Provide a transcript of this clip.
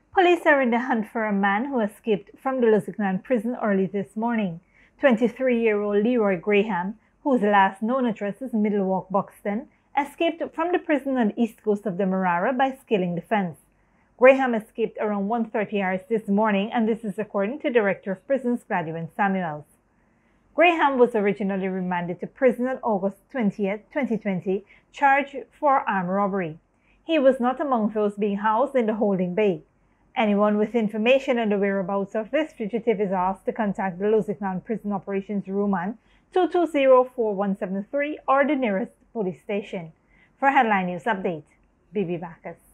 Police are in the hunt for a man who escaped from the Lusignan prison early this morning. 23-year-old Leroy Graham, whose last known address is Middlewalk, Buxton, escaped from the prison on the east coast of Demerara by scaling the fence. Graham escaped around 1:30 hours this morning, and this is according to Director of Prisons Gladwin Samuels. Graham was originally remanded to prison on August 20, 2020, charged for armed robbery. He was not among those being housed in the holding bay. Anyone with information on the whereabouts of this fugitive is asked to contact the Lusignan Prison Operations Room on 220-4173 or the nearest police station. For Headline News Update, Bibi Bacchus.